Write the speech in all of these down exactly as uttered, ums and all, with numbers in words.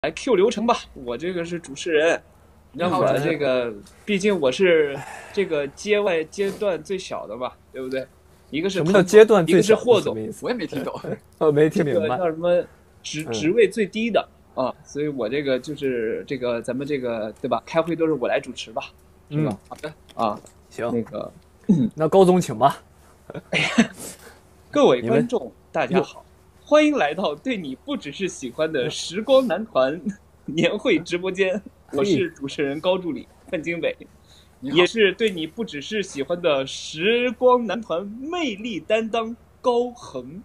来 Q 流程吧，我这个是主持人，让我这个，毕竟我是这个阶外阶段最小的嘛，对不对？一个是什么叫阶段最小？ 一个是霍总， 我也没听懂， 我没听明白。 叫什么职职位最低的啊？所以我这个就是这个咱们这个对吧？开会都是我来主持吧，是吧？ 好的啊， 行， 那个， 那高总请吧。 各位观众，大家好。欢迎来到对你不只是喜欢的时光男团年会直播间，我是主持人高助理范经纬，也是对你不只是喜欢的时光男团魅力担当高恒。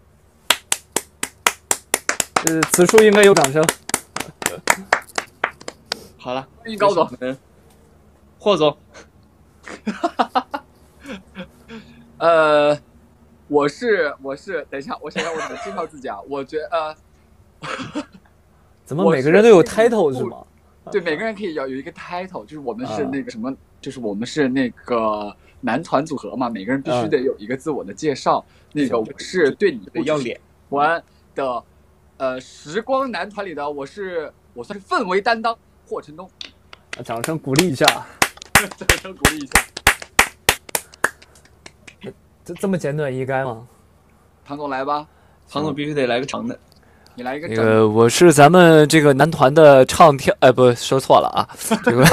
呃，此处应该有掌声。 好了， 欢迎高总， 霍总。 呃。我是我是，等一下，我想想我怎么介绍自己啊？我觉得，呃， 怎么每个人都有 title 是吗？ 对，每个人可以要有一个 title，就是我们是那个什么，啊、就是我们是那个男团组合嘛，每个人必须得有一个自我的介绍。嗯、那个我是对你不要脸玩的，呃，时光男团里的我是我算是氛围担当霍承东， 掌声鼓励一下， 掌声鼓励一下。 这这么简短易赅吗？ 唐总来吧， 唐总必须得来个长的， 你来一个。 那个我是咱们这个男团的唱跳，哎，不说错了啊，这个。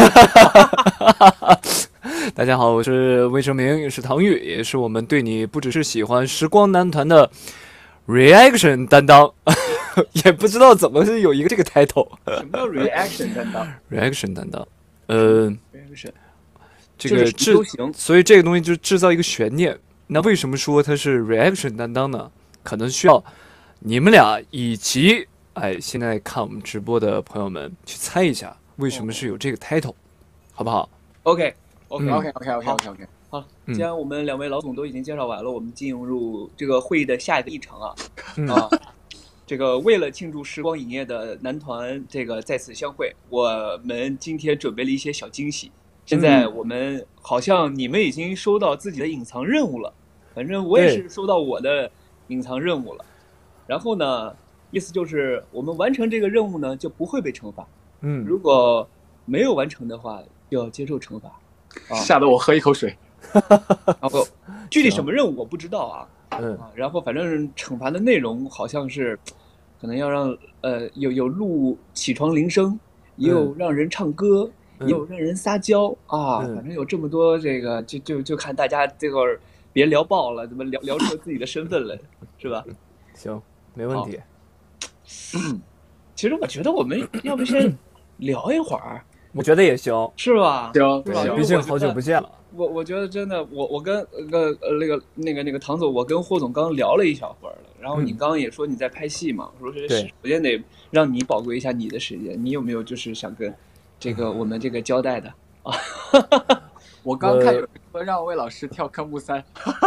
大家好，我是魏成明，也是唐钰，也是我们对你不只是喜欢时光男团的 reaction 担当，也不知道怎么是有一个这个 title。 什么叫 reaction 担当 ？reaction 担当，呃 ，reaction， 这个制，所以这个东西就制造一个悬念。那为什么说他是 reaction 担当呢？可能需要你们俩以及哎，现在看我们直播的朋友们去猜一下，为什么是有这个 title， 好不好 ？OK OK OK OK OK OK OK。 好，既然我们两位老总都已经介绍完了，我们进入这个会议的下一个议程啊、嗯、啊，这个为了庆祝时光影业的男团这个再次相会，我们今天准备了一些小惊喜。现在我们好像你们已经收到自己的隐藏任务了，反正我也是收到我的隐藏任务了。然后呢，意思就是我们完成这个任务呢，就不会被惩罚。 嗯， 如果没有完成的话，就要接受惩罚。 啊、吓得我喝一口水。 然后具体什么任务我不知道啊。 嗯。 啊，然后反正惩罚的内容好像是，可能要让呃有有录起床铃声，也有让人唱歌。嗯也有让人撒娇啊， 嗯、 反正有这么多这个，就就就看大家这会儿别聊爆了，怎么聊聊出自己的身份来，是吧？ 行，没问题。 其实我觉得我们要不先聊一会儿， 我觉得也行， 是吧？ 行， 是吧？ 毕竟好久不见了。 我我觉得真的，我我跟呃呃那个那个那个唐总，我跟霍总刚聊了一小会儿了，然后你刚刚也说你在拍戏嘛，说是首先得让你宝贵一下你的时间，你有没有就是想跟？这个我们这个交代的啊， 我刚看有说让魏老师跳科目三，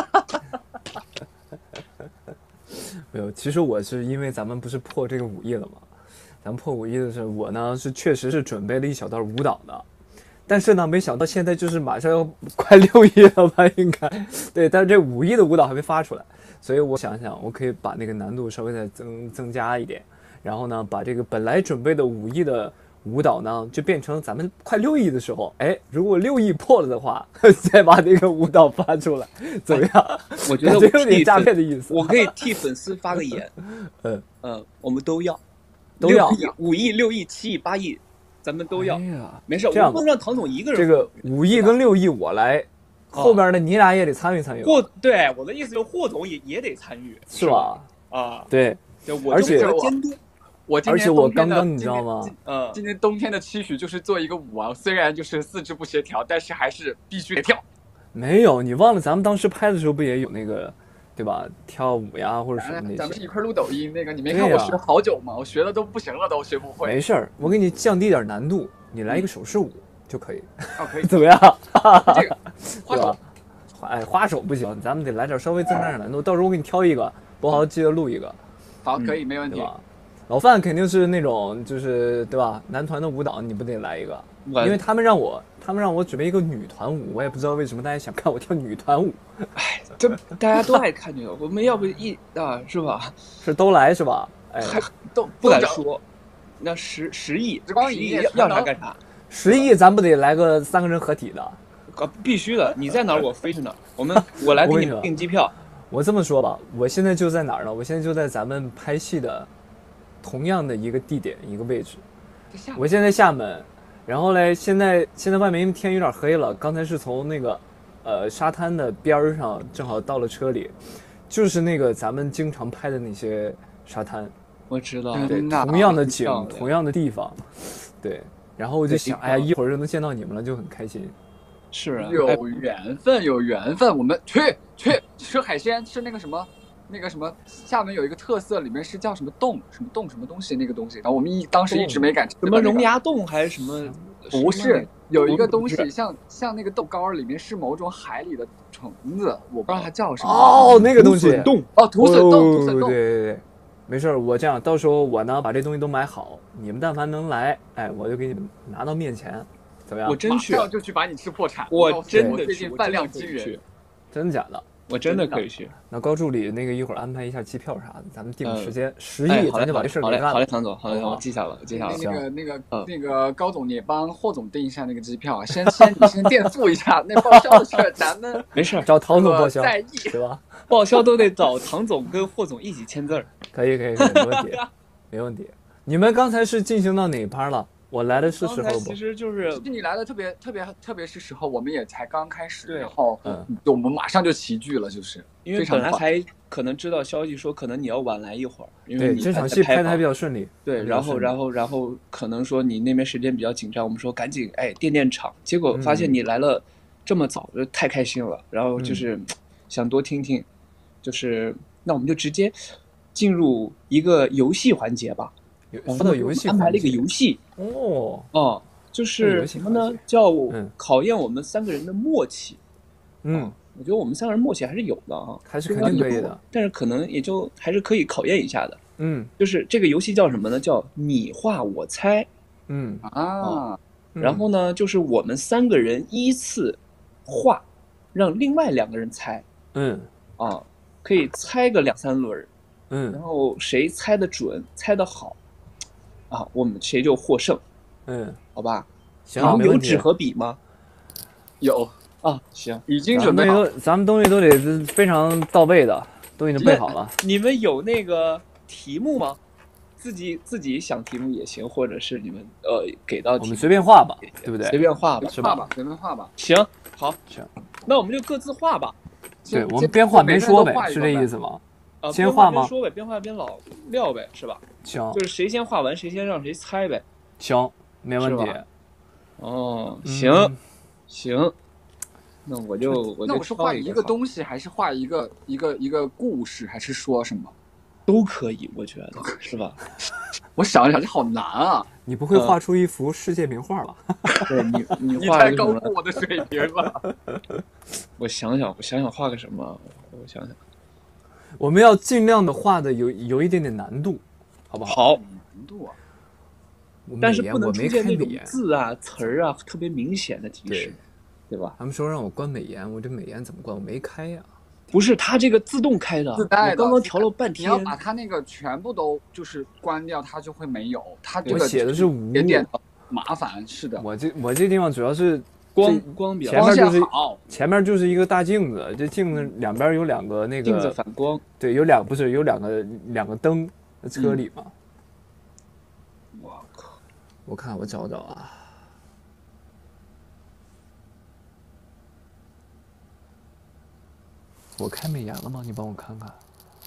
没有，其实我是因为咱们不是破这个五亿了吗？咱们破五亿的时候，我呢是确实是准备了一小段舞蹈的，但是呢，没想到现在就是马上要快六亿了吧？应该对，但是这五亿的舞蹈还没发出来，所以我想想，我可以把那个难度稍微再增增加一点，然后呢，把这个本来准备的五亿的舞蹈呢，就变成咱们快六亿的时候，哎，如果六亿破了的话，再把那个舞蹈发出来，怎么样？ 我觉得有点诈骗的意思。 我可以替粉丝发个言， 嗯嗯，我们都要， 都要五亿、六亿、七亿、八亿，咱们都要。 哎呀， 没事， 这样我不能让唐总一个人。 这个五亿跟六亿我来，后边的你俩也得参与参与。 霍，对，我的意思就是霍总也也得参与， 是吧？ 啊， 对， 我而且监督。 我今而且我刚刚你知道吗？ 嗯，今年冬天的期许就是做一个舞王，虽然就是四肢不协调，但是还是必须得跳。 没有，你忘了咱们当时拍的时候不也有那个，对吧？跳舞呀或者什么那些。 咱们是一块录抖音，那个你没看我学好久吗？我学的都不行了，都学不会。 没事儿，我给你降低点难度，你来一个手势舞就可以。 哦，可以， 怎么样？ 这个花手， 哎，花手不行，咱们得来点稍微增加点难度。到时候我给你挑一个，博豪记得录一个。 好，可以，没问题。 老范肯定是那种，就是对吧？男团的舞蹈你不得来一个？因为他们让我，他们让我准备一个女团舞，我也不知道为什么大家想看我跳女团舞。 哎，这大家都爱看这个，我们要不一啊，是吧？ 是都来是吧？哎， 还都不敢说， 那十十亿， 时光十亿影业要要啥干啥？ 十亿咱不得来个三个人合体的？ 啊，必须的！你在哪儿，我飞去哪儿。我们我来给你们订机票。 我这么说吧，我现在就在哪儿呢？我现在就在咱们拍戏的同样的一个地点一个位置。我现在厦门，然后嘞，现在现在外面因为天有点黑了，刚才是从那个呃沙滩的边儿上，正好到了车里，就是那个咱们经常拍的那些沙滩。 我知道， 对，同样的景，同样的地方，对。然后我就想，哎呀，一会儿就能见到你们了，就很开心。 是啊， 有缘分，有缘分，我们去去吃海鲜，吃那个什么，那个什么，厦门有一个特色，里面是叫什么洞，什么洞，什么东西，那个东西。然后我们一当时一直没敢吃， 什么龙牙洞还是什么？ 不是，有一个东西像像那个豆干里面是某种海里的虫子，我不知道它叫什么。 哦，那个东西， 洞哦，土笋冻，土笋冻。 对对对。没事，我这样，到时候我呢把这东西都买好，你们但凡能来，哎，我就给你们拿到面前，怎么样？ 我真去， 马上就去把你吃破产。 我真的最近饭量惊人， 真的假的？ 我真的可以去。 那高助理那个一会儿安排一下机票啥的，咱们定个时间，十亿、 哎、 咱就把这事儿给干了。 好嘞，唐总，好嘞，我记下了，我记下了。 那个那个、嗯、那个高总，你帮霍总订一下那个机票啊，先先你先垫付一下，那报销的事咱们没事， 找唐总报销， 在意对吧？ 报销都得找唐总跟霍总一起签字儿。 可以可以可以，没问题，没问题。你们刚才是进行到哪一趴了？我来的是时候不？ 其实就是其实你来的特别特别特别是时候，我们也才刚开始， 对， 然后嗯，我们马上就齐聚了，就是因为本来还可能知道消息说可能你要晚来一会儿，因为对这场戏拍的还比较顺利。 对，然后然后然后可能说你那边时间比较紧张，我们说赶紧哎垫垫场，结果发现你来了这么早，就太开心了，然后就是想多听听，就是那我们就直接进入一个游戏环节吧。 说到游戏， 安排了一个游戏哦哦，就是什么呢？叫考验我们三个人的默契。 嗯， 我觉得我们三个人默契还是有的啊， 还是肯定可以的。 但是可能也就还是可以考验一下的。 嗯， 就是这个游戏叫什么呢？叫你画我猜。 嗯啊， 然后呢，就是我们三个人依次画，让另外两个人猜。 嗯啊，可以猜个两三轮。 嗯， 然后谁猜得准，猜得好。啊，我们谁就获胜， 嗯， 好吧？ 行， 有纸和笔吗？ 有啊，行， 已经准备好。 咱们东西都得非常到位的，都已经备好了。 你们有那个题目吗？自己自己想题目也行，或者是你们呃给到题目， 我们随便画吧，对不对？ 随便画吧， 是吧？随便画吧。 行，好， 行， 那我们就各自画吧。 对，我们边画边说呗，是这意思吗？ 啊， 先画吗？ 边说呗，边画边老撂呗，是吧？ 行， 就是谁先画完，谁先让谁猜呗。 行，没问题。 哦，行， 嗯、 行，那我就我就那我是画一个东西，还是画一个一个一个故事，还是说什么？ 都可以，我觉得是吧？ 我想一想，这好难啊！ 你不会画出一幅世界名画吧？ 对你，你你太高估我的水平了。 我想想，我想想画个什么？我想想。 我们要尽量的画的有有一点点难度，好不好？ 好， 难度啊！ 但是不能出现那种字啊、词儿啊特别明显的提示，对吧？ 他们说让我关美颜，我这美颜怎么关？我没开呀。 不是，它这个自动开的， 自带的。 我刚刚调了半天。 你要把它那个全部都就是关掉，它就会没有。它这个我写的是无， 有点麻烦。是的， 我这我这地方主要是。 光光比前面就是前面就是一个大镜子，这镜子两边有两个那个镜子反光， 对，有两不是有两个两个灯，车里嘛。 我、嗯、靠！ 我看我找找啊，我开美颜了吗？你帮我看看。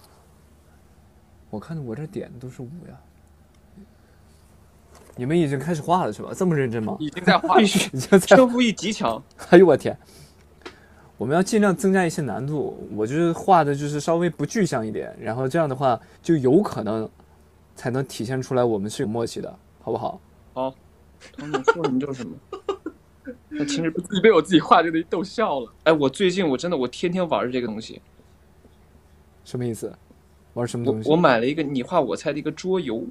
我看我这点都是五呀。你们已经开始画了是吧？这么认真吗？ 已经在画， 必须胜负欲极强。 哎呦我天！我们要尽量增加一些难度，我就是画的就是稍微不具象一点，然后这样的话就有可能才能体现出来我们是有默契的，好不好？ 好，唐总说什么就是什么。那其实自己被我自己画这个逗笑了。 哎，我最近我真的我天天玩这个东西。 什么意思？玩什么东西？ 我, 我买了一个你画我猜的一个桌游。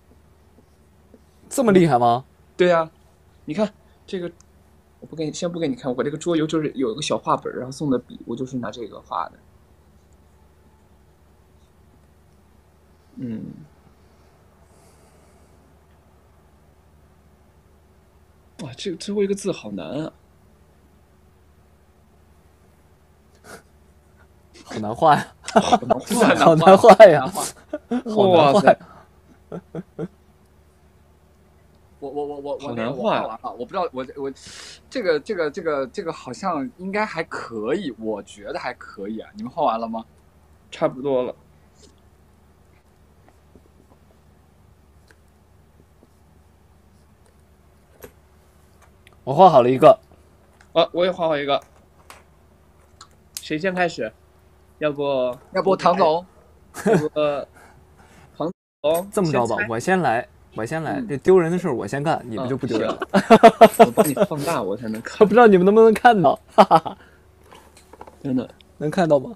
这么厉害吗？ 对呀、啊，你看这个，我不给你，先不给你看，我这个桌游就是有一个小画本，然后送的笔，我就是拿这个画的。嗯， 哇，这最后一个字好难啊！ 好难画呀， 好难画， 好难画呀，好难画呀！ 我我我我我好难画画完了，我不知道我我这个这个这个这个好像应该还可以，我觉得还可以啊。你们画完了吗？ 差不多了。 我画好了一个， 啊，我也画好一个。谁先开始？要不要不唐总？ 要不唐总？ 这么着吧，我先来。我先来，这丢人的事儿我先干，你们就不丢人了。 我帮你放大，我才能看。 不知道你们能不能看到？哈哈哈， 真的能看到吗？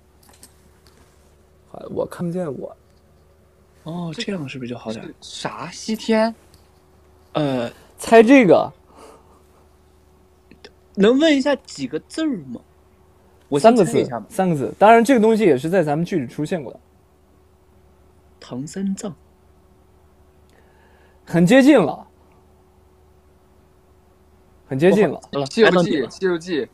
我看不见我。 哦，这样是不是就好点？ 啥？西天？ 呃， 猜这个， 能问一下几个字儿吗？我三个字，三个字。当然，这个东西也是在咱们剧里出现过的。 唐三藏。 很接近了，很接近了。 《西游记》《西游记》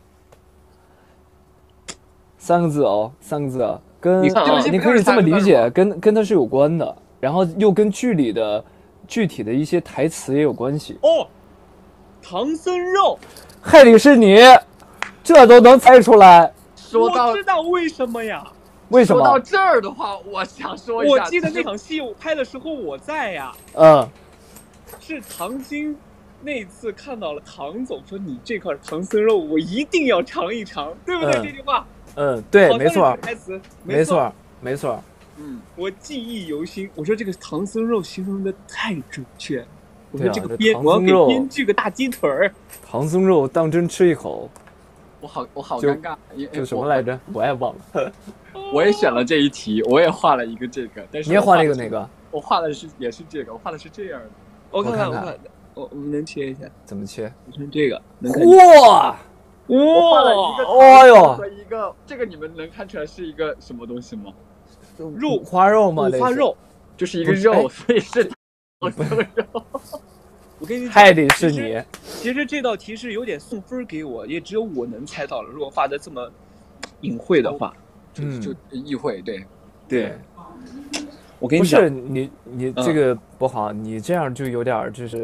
三个字哦，三个字，啊，跟你看啊， 你可以这么理解，跟跟它是有关的，然后又跟剧里的具体的一些台词也有关系。 哦，唐僧肉， 害你是你，这都能猜出来。 说到我知道为什么呀？ 为什么？ 说到这儿的话，我想说一下， 我记得那场戏我拍的时候我在呀。 嗯。 是唐鑫那次看到了唐总说你这块唐僧肉我一定要尝一尝，对不对？嗯、这句话， 嗯，对，没错， 台词， 没错，没错， 嗯，我记忆犹新。我说这个唐僧肉形容的太准确，我说这个编、啊、我要给编剧个大鸡腿儿。 唐僧肉当真吃一口， 我好我好尴尬， 就什么来着？我也忘了。 我也选了这一题，我也画了一个这个，但是你也画了一个哪个？ 我画的是也是这个，我画的是这样的。 我看看，我看，我我们能切一下？ 怎么切？ 你看这个， 哇哇！ 哎呦， 和一个这个你们能看出来是一个什么东西吗？ 肉五花肉吗？ 五花肉就是一个肉，所以是唐僧肉。 我跟你还得是你。 其实这道题是有点送分给我，也只有我能猜到了。如果画的这么隐晦的话， 就就意会，对对。我跟你讲，不是你你这个不好，嗯、你这样就有点就是，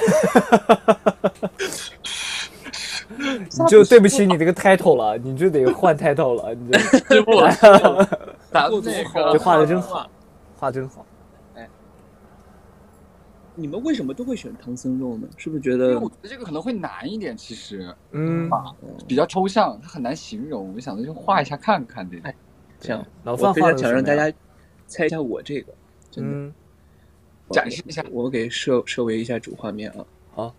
你就对不起你这个 title 了，你就得换 title 了，你这师傅， 咱们那个这画的真好，画真好。 哎，你们为什么都会选唐僧肉呢？是不是觉得？ 因为我觉得这个可能会难一点，其实， 嗯， 啊，比较抽象，它很难形容。我想着就画一下看看这个。 哎，这样， 老范非常想让大家。猜一下我这个，真的， 嗯、 展示一下。 我给设设为一下主画面啊。 好，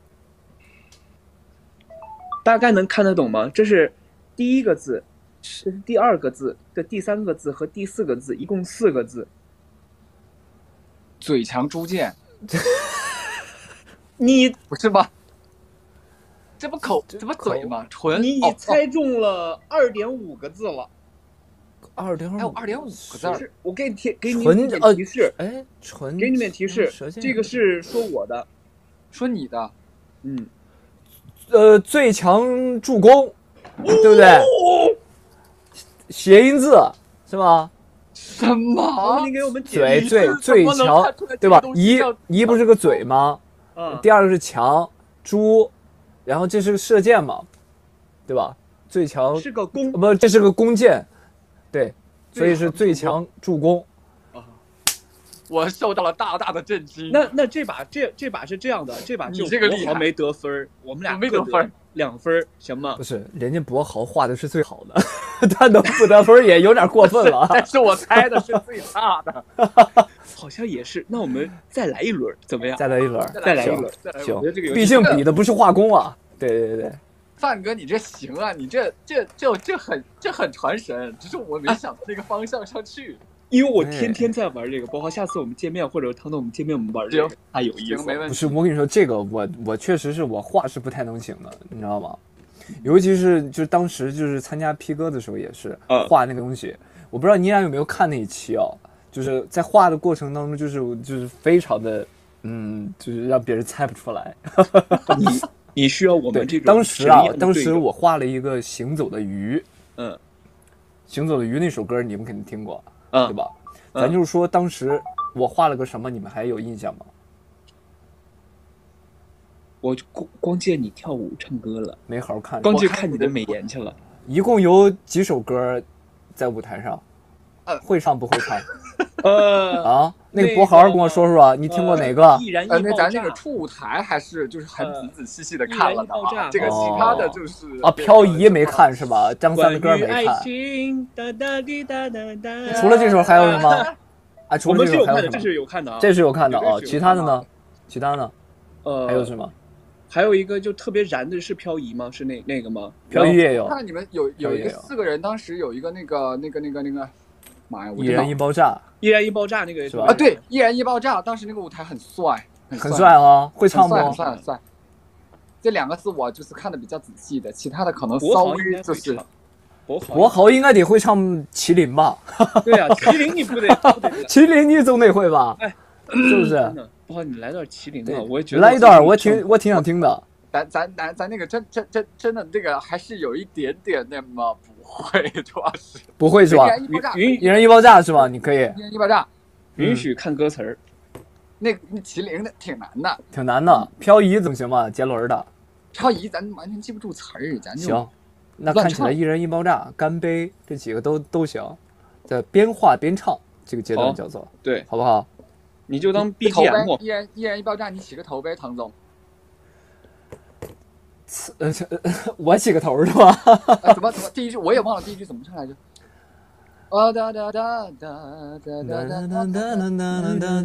大概能看得懂吗？这是第一个字，这是第二个字的第三个字和第四个字，一共四个字。 嘴强猪剑， 你不是吗？这不口，这不嘴吗？唇。 你已猜中了二点五个字了。 二点五，还有二点五个字。 我给你提，给你们点提示。 哎，唇， 给你们提示，这个是说我的， 说你的。 嗯， 呃，最强助攻，对不对？谐音字是吗？ 什么？ 你给我们嘴最最强，对吧？一一不是个嘴吗？ 嗯。 第二个是强，猪，然后这是个射箭嘛，对吧？最强是个弓， 不，这是个弓箭。对，所以是最强助攻。 啊，我受到了大大的震惊。 那那这把这这把是这样的，这把就这个博豪没得分，我们俩没得分， 两分，行吗？ 不是，人家博豪画的是最好的，他能不得分也有点过分了。 但是我猜的是最差的， 好像也是。那我们再来一轮，怎么样？ 再来一轮， 再来一轮， 行。毕竟比的不是画工啊。对对对。 范哥，你这行啊！你这这这这很这很传神，只是我没想到这个方向上去。 因为我天天在玩这个，包括下次我们见面或者唐总我们见面我们玩这个，太有意思。 没问题。 不是，我跟你说，这个我我确实是我画是不太能行的，你知道吗？尤其是就是当时就是参加 P 哥的时候也是画那个东西，我不知道你俩有没有看那一期哦，就是在画的过程当中就是就是非常的嗯，就是让别人猜不出来。 你你需要我对们这，种当时啊神一，样的当时队友我画了一个行走的鱼， 嗯行走的鱼那首歌你们肯定听过， 嗯对吧？ 嗯咱就是说，当时我画了个什么，你们还有印象吗？ 我就光光见你跳舞唱歌了， 没好好看。 光去看你的美颜去了。 一共有几首歌在舞台上？ 呃会唱不会唱呃， 啊？那那个博豪跟我个说说啊，你听过哪个？ 易燃易呃，那爆炸咱那个出舞台还是就是很呃仔仔细细的看了的易燃易爆炸啊，这个其他的就是啊，漂移没看是吧？张三的歌没关于爱看。 情，哒哒滴哒哒哒。 除了这首还有什么？啊，除我了们是有看的， 这首还有什么？ 这是有看的啊。 这是有看的啊， 绝对是有其他的看的呢？其他呢？ 呃， 还有什么？ 还有一个就特别燃的是漂移吗？是那那个吗？ 漂移也有， 看你们有有一个可以有四个人，当时有一个那个那个那个那个，妈呀，我真的一人一爆炸， 易燃易爆炸那个也是吧啊，对，易燃易爆炸，当时那个舞台很帅， 很帅啊，会唱不？ 很帅很帅很帅。这两个是我就是看的比较仔细的，其他的可能国稍豪应该会微就是唱。国豪， 国豪应该得会唱麒麟吧？ 对啊，麒麟你不得不得麒麟你总得会吧？ 哎， 是不是？ 真的，不好，你来段麒麟吧， 对， 我也觉得来一段，我挺挺我挺想听的。 咱咱咱咱那个真真真真的这个还是有一点点那么不会，主要是不会是吧易？燃易爆炸， 云一人一爆炸是吧？你可以， 易燃易爆炸， 允许看歌词儿。 那那麒麟的挺难的， 挺难的。漂移总行吧？杰伦的。 漂移咱完全记不住词儿，咱就行，那乱唱看起来一人一爆炸、干杯这几个都都行。在边画边唱这个阶段好叫做， 对， 好不好？ 你就当头呗 B G M。 一人一人一爆炸，你起个头呗，唐总。 呃，我起个头是吧？ 啊、怎么怎么第一句我也忘了第一句怎么唱来着？啊哒哒哒哒哒哒哒哒哒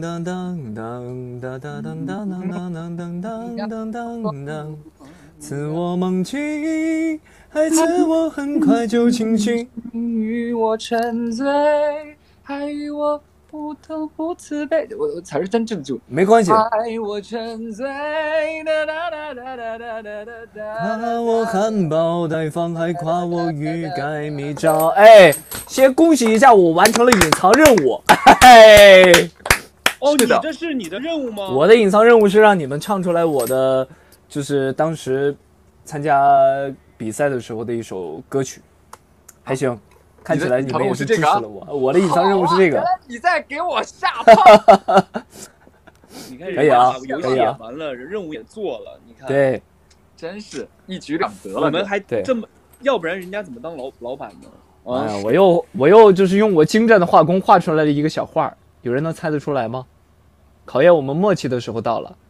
哒。 赐我梦境，还赐我很快就清醒。 与我沉醉，还与我不疼不慈悲。我我词儿真记不住。 没关系。 爱我沉醉，哒哒哒哒哒哒哒哒哒。 夸我含苞待放，还夸我欲盖弥彰。哎，先恭喜一下，我完成了隐藏任务。哎， 哦，你是的这是你的任务吗？ 我的隐藏任务是让你们唱出来我的，就是当时参加比赛的时候的一首歌曲，还行。看起来你们也是支持了我。我的隐藏任务是这个。 啊、你在给我下炮。 你看， 可以啊游戏也可以啊完了，任务也做了，你看， 对， 真是一举两得了。 我们还对这么，要不然人家怎么当老老板呢？啊， 哎呀，我又我又就是用我精湛的画工画出来的一个小画，有人能猜得出来吗？考验我们默契的时候到了。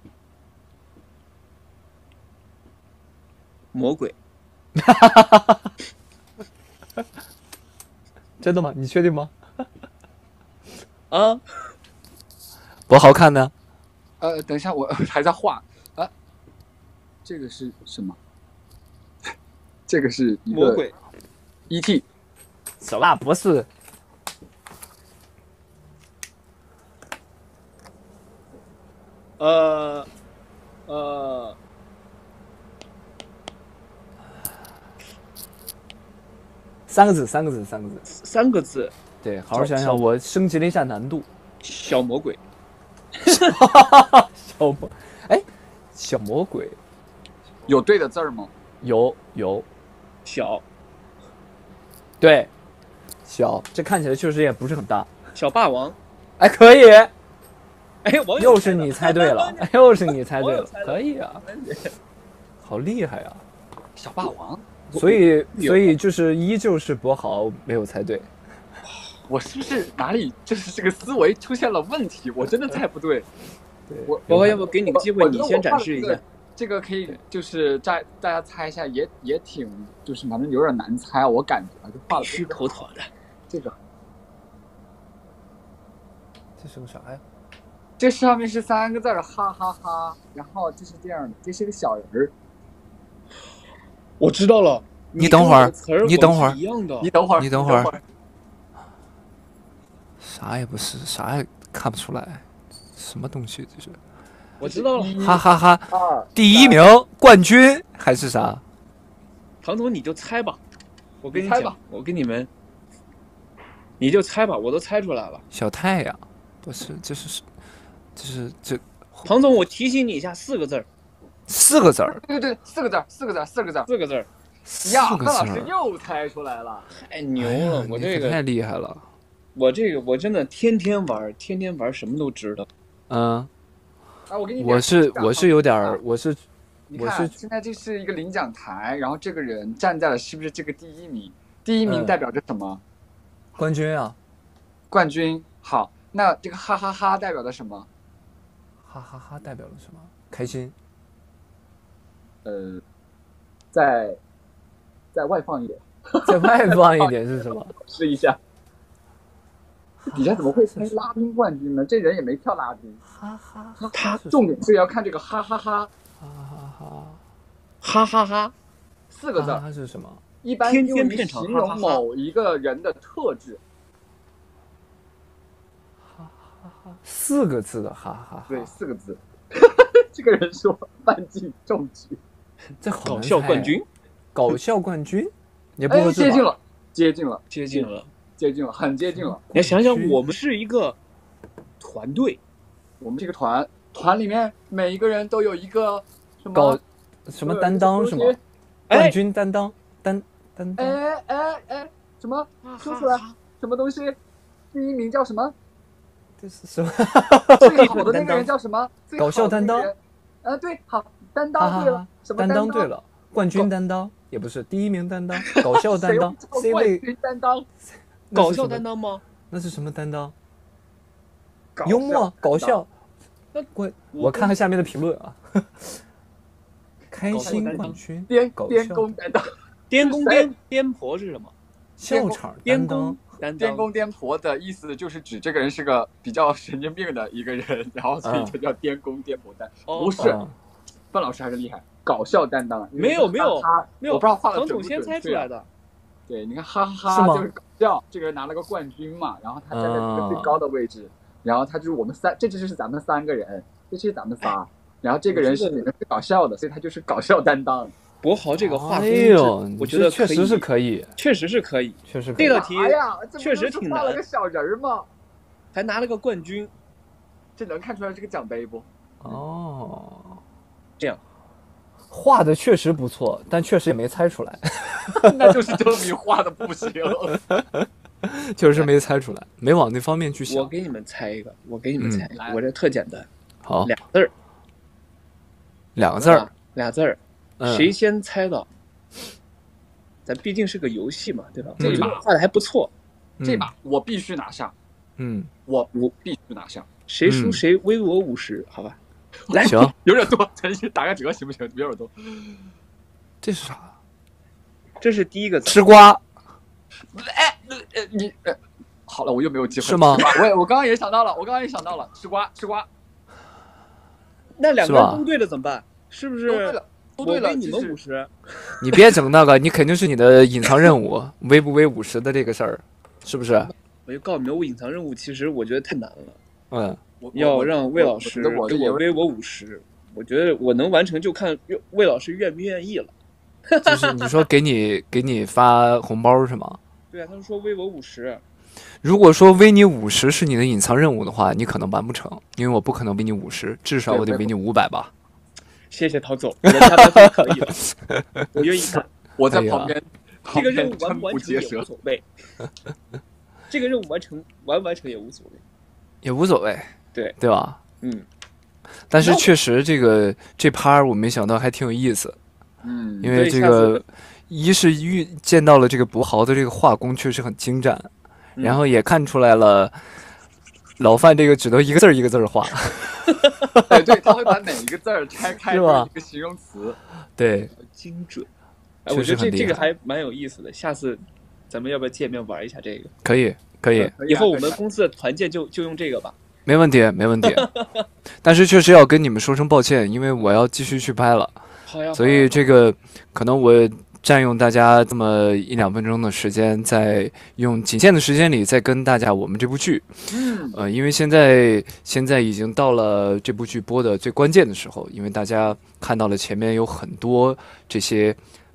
魔鬼， 真的吗？你确定吗？ 啊， 多好看呢！ 呃，等一下，我还在画啊。这个是什么？这个是一个魔鬼 E T。 小辣不是。 呃，呃， 三个字，三个字，三个字。 三个字， 对，好好想想，我升级了一下难度。 小魔鬼， 小魔，哎，小魔鬼有对的字儿吗？ 有有， 小对，小，这看起来确实也不是很大。 小霸王， 哎，可以， 哎，网友又是你猜对了，又是你猜对了， 猜可以啊，好厉害啊！ 小霸王， 所以，所以就是依旧是博豪没有猜对。 我是不是哪里就是这个思维出现了问题？我真的猜不对。 对， 我博豪，要不给你个机会， 我你先展示一下。 这个可以，就是大大家猜一下，也也挺，就是反正有点难猜，我感觉就画的必须口头的。 这个， 这是个啥呀？ 这上面是三个字儿，哈哈哈。然后这是这样的，这是个小人儿。 我知道了， 你等会儿，你等会儿， 一样的。 你等会儿， 你等会儿，啥也不是，啥也看不出来，什么东西这是？ 我知道了， 哈哈哈！第一名冠军还是啥？ 唐总你就猜吧，我跟你猜吧讲，我跟你们，你就猜吧，我都猜出来了。 小太阳，不是，这是就是这庞总，我提醒你一下，四个字儿， 四个字儿， 对对对，四个字儿，四个字儿，四个字儿。 四个字儿， 呀， 四个范老师字儿， 又猜出来了。 太牛哎呀了！我这个你可太厉害了。 我这个我真的天天玩，天天玩，什么都知道。 嗯， 啊，我给你点我是奖我是有点啊儿，我是你看， 我是现在这是一个领奖台，然后这个人站在了是不是这个第一名？第一名嗯代表着什么？ 冠军啊， 冠军。好，那这个哈哈哈代表着什么？ 哈哈哈代表了什么？开心。 呃，再再外放一点， 再外放一点是什么？ 试一下。底下怎么会猜拉丁冠军呢？这人也没跳拉丁。 哈哈哈哈哈，重点是要看这个哈哈哈哈哈哈， 哈哈哈， 四个字儿， 哈是什么？ 一般天用于天片场形哈哈哈容某一个人的特质。 四个字的哈哈哈。 对，四个字。这个人说范进中举， 这好搞难猜啊， 笑冠军， 搞笑冠军，也不哎， 合适吧接近了，接近了， 接近了。 接近了，很接近了。 你要想想， 冠军我们是一个团队， 我们这个团团里面每一个人都有一个什么搞什么担当是吗？ 哎冠军担当，担担当， 哎哎哎，什么说出来？什么东西？第一名叫什么？ 这是什么？ 最好的那个人叫什么？最好的搞笑担当那个人。呃，对，好，担哈哈哈当对了，什么担当当对了，冠军担当也不是第一名担当，搞笑担当谁 ，C 位冠军担当， 搞笑那是什么担当吗？ 那是什么担当？ 搞笑幽默搞担当笑。 那冠， 我我看看下面的评论啊。开搞笑心担当冠军， 颠颠搞笑公担当， 颠公谁颠颠婆是什么？ 笑场颠担当公，担当。 颠公颠婆的意思就是指这个人是个比较神经病的一个人，然后所以就叫颠公颠婆担。 哦不是， 啊范老师还是厉害，搞笑担当。 没有没有哈哈没有， 我不知道画的庞准不准总先猜出确啊来的。 对，你看哈哈是吗哈就是搞笑，这个人拿了个冠军嘛，然后他站在这个最高的位置，然后他就是我们三，这就是咱们三个人，这就是咱们仨，然后这个人是里面最搞笑的，所以他就是搞笑担当。 博豪这个画哎风呦是，，我觉得确实是可以， 确实是可以， 确实可以这道题哎呀，这不确实就是挺难画了个小人儿吗？ 还拿了个冠军。 这能看出来这个奖杯不？ 哦。 这样画的确实不错，但确实也没猜出来， 那就是证明画的不行。 确实没猜出来，没往那方面去想。 我给你们猜一个，我给你们猜一个， 来我这特简单， 好， 俩字儿， 两个字儿啊，俩字儿， 嗯谁先猜到？咱毕竟是个游戏嘛，对吧？ 嗯我觉得画的还不错， 这把我必须拿下， 嗯， 我我必须拿下。 谁输嗯谁微我五十，好吧？来， 行， 有点多，咱先打个折行不行？有点多。 这是啥？ 这是第一个字， 吃瓜哎，呃呃，你呃，好了，我又没有机会是吗吃瓜我也我刚刚也想到了，我刚刚也想到了，吃瓜吃瓜。 那两个是吧人都对了怎么办？是不是？ 都对了，都对了， 我给你其实们五十， 你别整那个，你肯定是你的隐藏任务，微不微五十的这个事儿，是不是？ 我就告诉你们，我隐藏任务其实我觉得太难了， 嗯， 我要让魏老师我我给我微我五十，我觉得我能完成就看魏老师愿不愿意了。 就是你说给你给你发红包是吗？ 对啊，他们说微我五十， 如果说微你五十是你的隐藏任务的话，你可能完不成，因为我不可能微你五十，至少我得微你五百吧。 谢谢陶总，我的加班费可以了，我愿意干。 我在旁边， 这个任务瞠完不完目结舌成也无。所谓，这个任务完成完不完成也无所谓。 也无所谓， 对对吧？ 嗯， 但是确实这个这趴儿我没想到还挺有意思， 嗯， 因为这个一是遇见到了这个博豪的这个画工确实很精湛， 嗯然后也看出来了老范这个只能一个字儿一个字儿画， 对对，他会把每一个字儿拆开是吧成一个形容词。 对， 精准。哎， 确我觉得这实很厉害这个还蛮有意思的，下次咱们要不要见面玩一下这个？ 可以可以， 可以啊以后我们可以啊公司的团建就就用这个吧。 没问题没问题。但是确实要跟你们说声抱歉，因为我要继续去拍了， 好呀， 所以这个可能我占用大家这么一两分钟的时间，在用仅限的时间里再跟大家我们这部剧， 嗯， 呃，因为现在现在已经到了这部剧播的最关键的时候，因为大家看到了前面有很多这些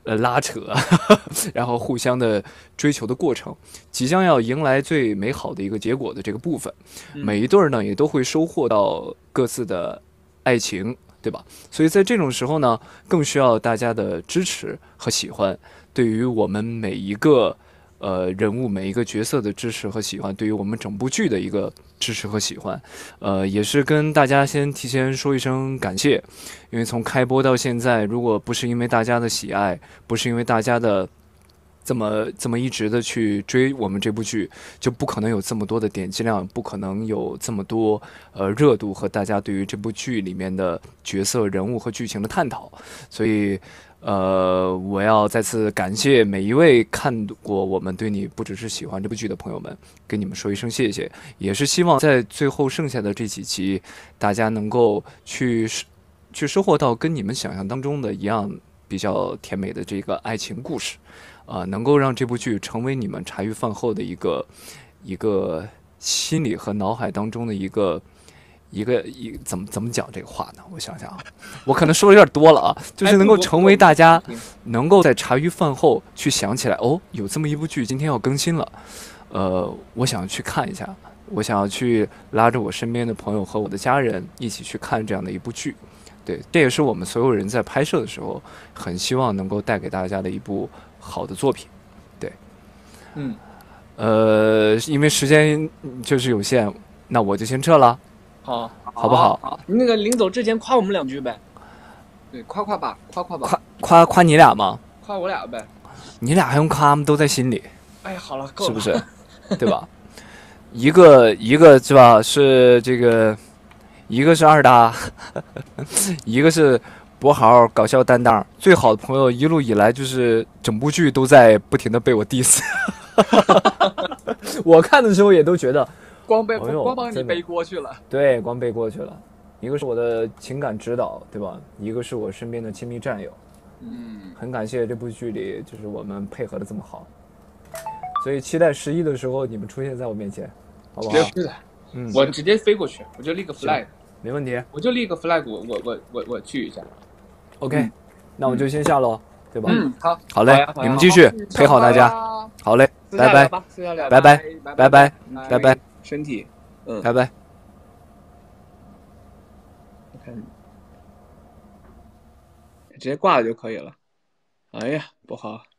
呃拉扯，然后互相的追求的过程，即将要迎来最美好的一个结果的这个部分，每一对儿呢也都会收获到各自的爱情，对吧？所以在这种时候呢，更需要大家的支持和喜欢。对于我们每一个呃人物、每一个角色的支持和喜欢，对于我们整部剧的一个支持和喜欢，呃，也是跟大家先提前说一声感谢，因为从开播到现在，如果不是因为大家的喜爱，不是因为大家的这么这么一直的去追我们这部剧，就不可能有这么多的点击量，不可能有这么多呃热度和大家对于这部剧里面的角色、人物和剧情的探讨。所以，呃，我要再次感谢每一位看过我们对你不只是喜欢这部剧的朋友们，跟你们说一声谢谢。也是希望在最后剩下的这几集，大家能够去去收获到跟你们想象当中的一样比较甜美的这个爱情故事。啊、呃，能够让这部剧成为你们茶余饭后的一个一个心里和脑海当中的一个一个一怎么怎么讲这个话呢？我想想啊，我可能说的有点多了啊，就是能够成为大家能够在茶余饭后去想起来，哦，有这么一部剧今天要更新了，呃，我想去看一下，我想要去拉着我身边的朋友和我的家人一起去看这样的一部剧。对，这也是我们所有人在拍摄的时候很希望能够带给大家的一部好的作品。对， 嗯， 呃，因为时间就是有限，那我就先撤了， 好， 好不好？ 好， 你那个临走之前夸我们两句呗， 对，夸夸吧，夸夸吧， 夸夸夸你俩吗？ 夸我俩呗。 你俩还用夸吗？都在心里， 哎呀，好了，够了， 是不是？对吧？一个一个是吧？是这个，一个是二搭，一个是博豪搞笑担当，最好的朋友，一路以来就是整部剧都在不停的被我 diss。我看的时候也都觉得， 光背、 哎呦真的光帮你背锅去了。 对，光背过去了。一个是我的情感指导，对吧？一个是我身边的亲密战友。 嗯， 很感谢这部剧里，就是我们配合的这么好，所以期待十一的时候你们出现在我面前，好不好？ 是的， 嗯， 我直接飞过去，我就立个 flag， 没问题。 我就立个 flag，我我我我我去一下。 OK，、 嗯、 那我就先下喽，对吧？ 嗯，好， 好嘞， 好呀好呀你们继续陪好大家。好嘞，拜拜， 私下聊拜拜，拜拜，拜拜， 身体，嗯， 拜拜。 我看直接挂了就可以了。哎呀，不好。